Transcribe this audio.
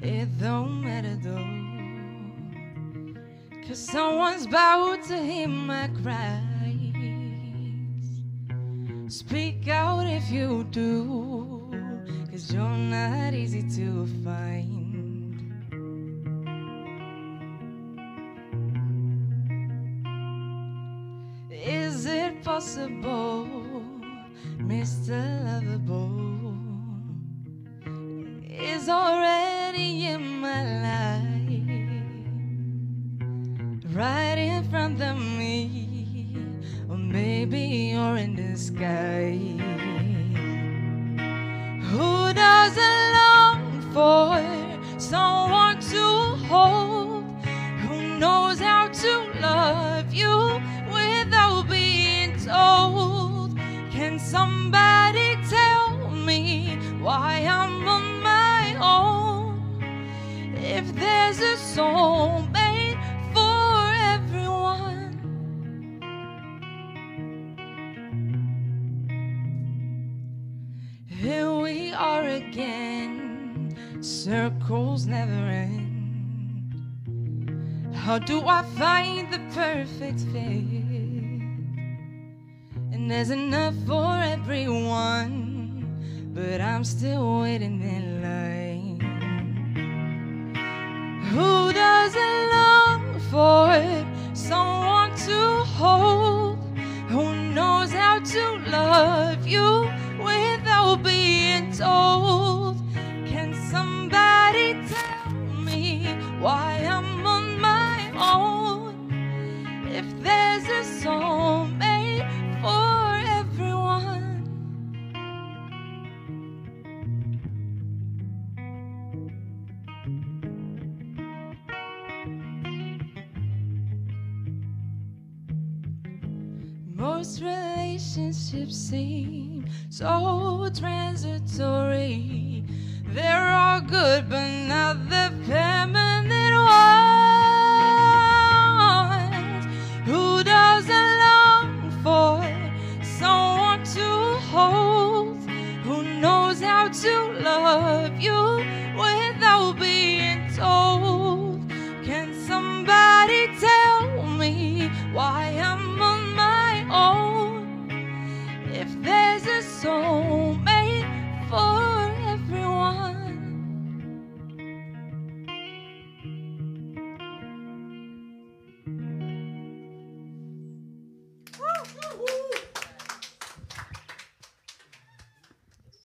It don't matter though, 'cause someone's bound to hear my cries. Speak out if you do, 'cause you're not easy to find. Is it possible, Mr. Lovable is already in my life, right in front of me, or maybe you're in the sky? Who doesn't long for someone to hold, who knows how to love you without being told? Can somebody tell me why I'm on my own? If there's a soulmate for everyone. Here we are again, circles never end. How do I find the perfect fit? And there's enough for everyone, but I'm still waiting in line. Who doesn't long for someone to hold, who knows how to love you without being told? Can somebody tell me why I'm on my own? If there's a soulmate for everyone. Most relationships seem so transitory. They're all good, but